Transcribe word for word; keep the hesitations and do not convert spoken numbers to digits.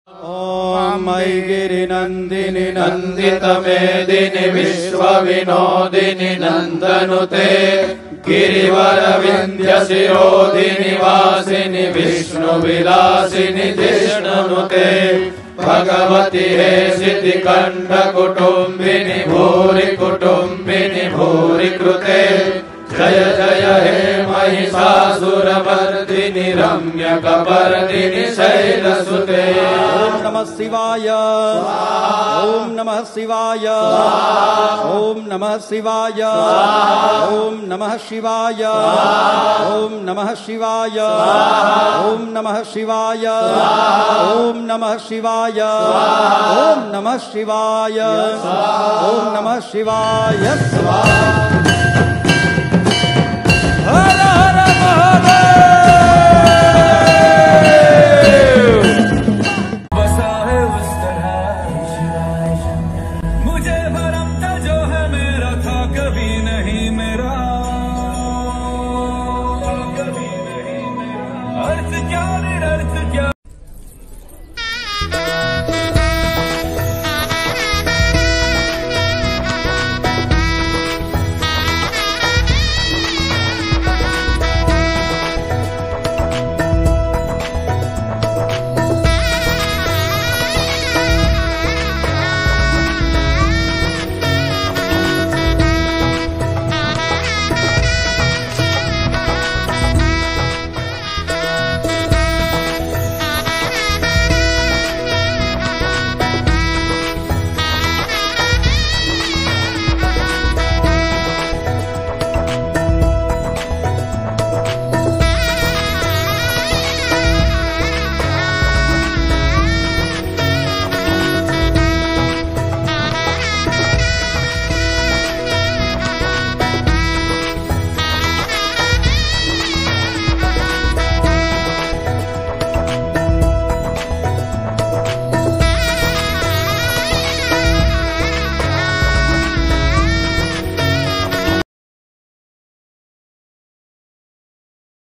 ओम मयि गिरिनंदिनि नंदितमेदिनि विश्वविनोदिनि नंदनुते गिरिवरविंध्यशिरोधिनि वासिनि विष्णुविलासिनि जिष्णुनुते भगवति हेसिति कंठ कुटुंबिनि भूरि कुटुंबिनि भूरि कृते जय जय हे महिषासुरमर्दिनि रम्यकपर्दिनि शैलसुते। ओम नमः शिवाय ओम नमः शिवाय ओम नमः शिवाय ओम नमः शिवाय ओम नमः शिवाय ओम नमः शिवाय ओम नमः शिवाय ओम नमः शिवाय ओम नमः शिवाय। हर हर